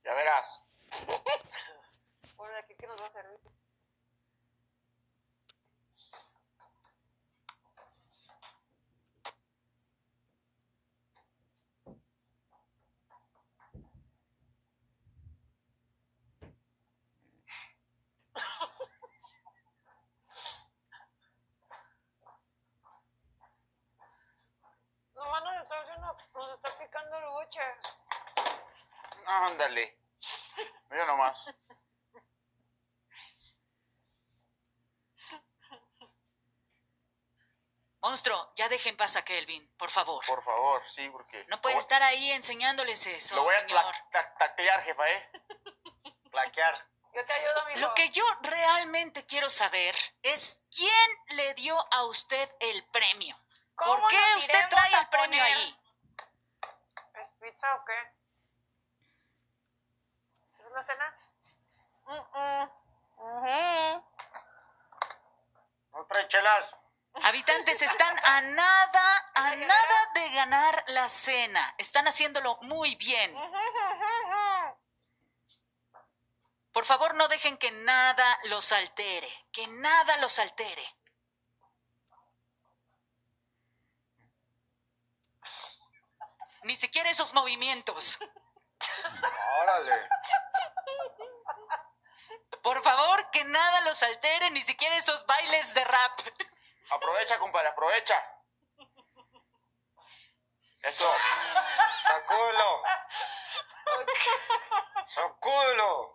Ya verás. Bueno, ¿de aquí qué nos va a servir? Nomás nos está picando el buche. Ándale. Mira nomás. Monstruo, ya deje en paz a Kelvin, por favor. Por favor, sí, porque... No puede estar ahí enseñándoles eso, Lo voy a señor. taclear, jefa, Plaquear. Yo te ayudo, amigo. Lo que yo realmente quiero saber es quién le dio a usted el premio. ¿Por qué usted trae el premio ahí? ¿Es pizza o qué? ¿Es una cena? No trae chelas. Habitantes están a nada de ganar la cena. Están haciéndolo muy bien. Por favor, no dejen que nada los altere. Que nada los altere. Ni siquiera esos movimientos. Órale. Por favor, que nada los altere, ni siquiera esos bailes de rap. Aprovecha, compadre, aprovecha. Eso. Sacúdelo. Sacúdelo.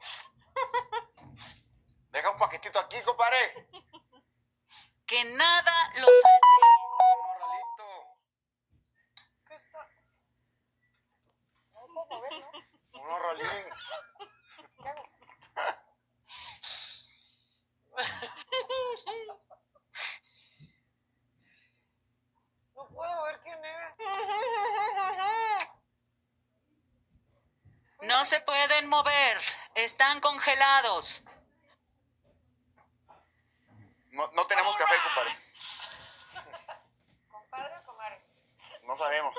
Deja un paquetito aquí, compadre. Que nada los altere. Un rolito. ¿Qué está? No puedo mover, ¿no? Un rolín. ¿Qué hago? No puedo ver quién es. No se pueden mover. Están congelados. No tenemos café, compadre. ¿Compadre o comadre? No sabemos.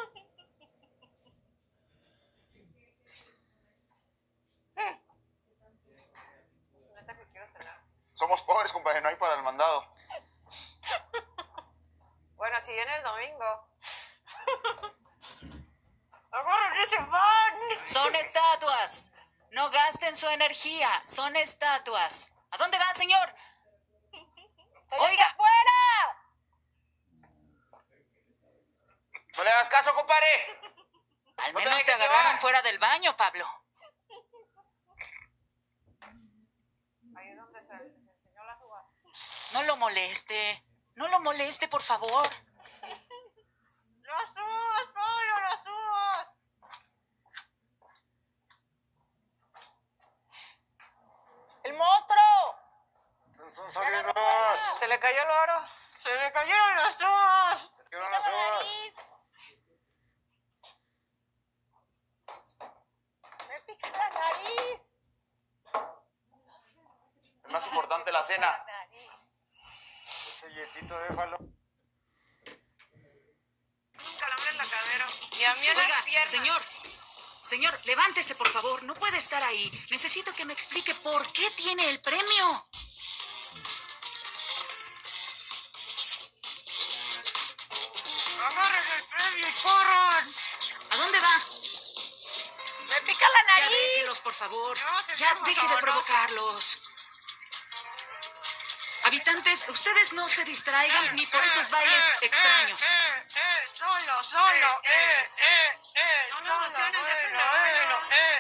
Neta que quiero cenar. Somos pobres, compadre, no hay para el mandado. Bueno, si viene el domingo. ¡Agarren ese pan! Son estatuas. No gasten su energía. Son estatuas. ¿A dónde va, señor? ¡Oiga! ¡Fuera! No le hagas caso, compadre. Al No te menos te dejes agarraron llevar. fuera del baño, Pablo. Ahí es donde se enseñó las uvas. No lo moleste. No lo moleste, por favor. ¡Las uvas, Pablo, las uvas! ¡El monstruo! Son salidos. Se le cayó el oro. Se le cayeron las uvas. ¿Qué van las uvas? Me pica la nariz. Es más importante la cena. Nariz. Ese yetito, déjalo. Un calambre en la cadera. Y a mí en Oiga, las piernas. señor, levántese, por favor. No puede estar ahí. Necesito que me explique por qué tiene el premio. ¡Agarren el premio y corran! ¿A dónde va? ¡Me pica la Ya nariz! déjelos, por favor. No, señor, Ya por deje de favor, no. provocarlos. Habitantes, ustedes no se distraigan ni por esos bailes extraños. Solo, No lo solo, emociones, déjenlo, bueno,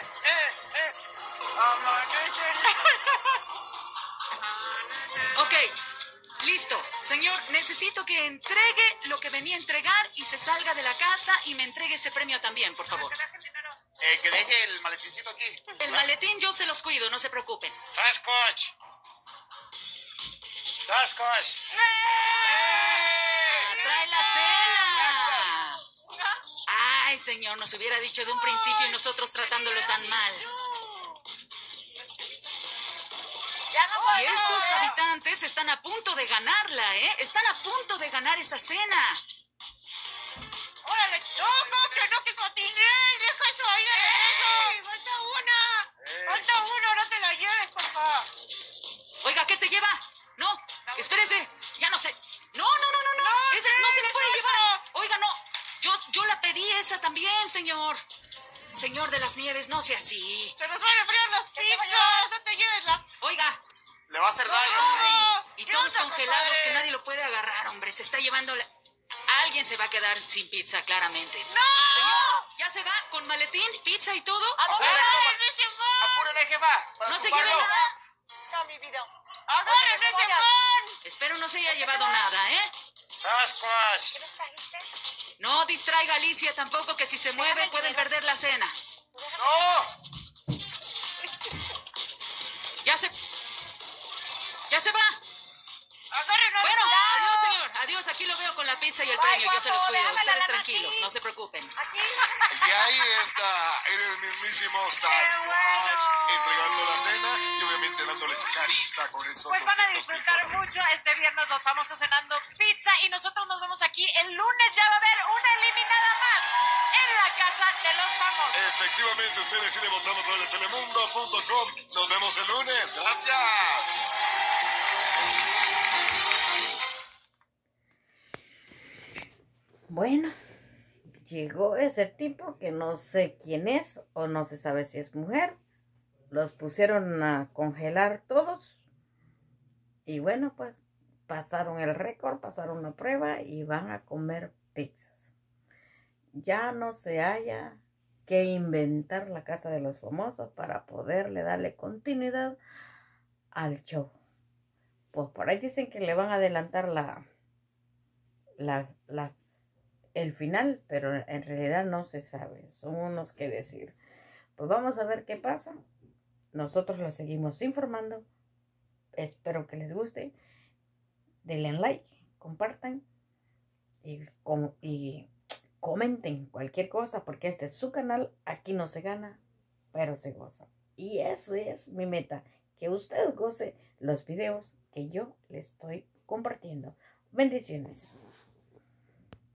amanece. Ok, listo. Señor, necesito que entregue lo que venía a entregar y se salga de la casa y me entregue ese premio también, por favor. Que deje el maletincito aquí. El maletín yo se los cuido, no se preocupen. Sasquatch. Sasquatch. ¡Trae la cena! Ay, señor, nos hubiera dicho de un principio y nosotros tratándolo tan mal. Y estos habitantes están a punto de ganarla, ¿eh? Están a punto de ganar esa cena. ¡Órale! ¡No, que no, que patiné! ¡Deja eso ahí de regreso! ¡Falta una! señor. Señor de las Nieves, no sea así. Se nos van a enfriar las pizzas. No te lleves la... Oiga, Le va a hacer daño. ¡No! y ¿Qué todos onda, congelados compadre? que nadie lo puede agarrar, hombre. Se está llevando... Alguien se va a quedar sin pizza, claramente. ¡No! Señor, ¿ya se va? ¿Con maletín, pizza y todo? Apúrele, ¡Agarren ese man! apúrele, jefa. Para No se lleve tumbarlo. nada. Chao, mi vida. ¡Agarren ese man! Espero no se haya llevado nada, ¿eh? Sasquatch. ¿Los trajiste? No distraiga a Alicia tampoco, que si se mueve pueden perder la cena. No. Ya se va. ¡Agarren a Bueno, ese man! adiós, señor. Adiós, aquí lo veo con la pizza y el Bye, premio. Yo se los guapo, cuido. déjame la Ustedes lana tranquilos, aquí. no se preocupen. Aquí. Y ahí está el mismísimo Sasquatch bueno! entregando la cena y obviamente dándoles carita con esos Pues van a 200 disfrutar frijoles. mucho. Este viernes los famosos cenando pizza y nosotros nos vemos aquí. El lunes ya va a haber una eliminada más en la casa de los famosos. Efectivamente, usted decide votando a través de telemundo.com. Nos vemos el lunes. Gracias. Bueno, llegó ese tipo que no sé quién es o no se sabe si es mujer. Los pusieron a congelar todos. Y bueno, pues pasaron el récord, pasaron la prueba y van a comer pizzas. Ya no se haya que inventar la casa de los famosos para poderle darle continuidad al show. Pues por ahí dicen que le van a adelantar el final, pero en realidad no se sabe, son unos que decir. Pues vamos a ver qué pasa. Nosotros los seguimos informando. Espero que les guste. Denle like, compartan y comenten cualquier cosa, porque este es su canal. Aquí no se gana, pero se goza. Y eso es mi meta, que usted goce los videos que yo le estoy compartiendo. Bendiciones.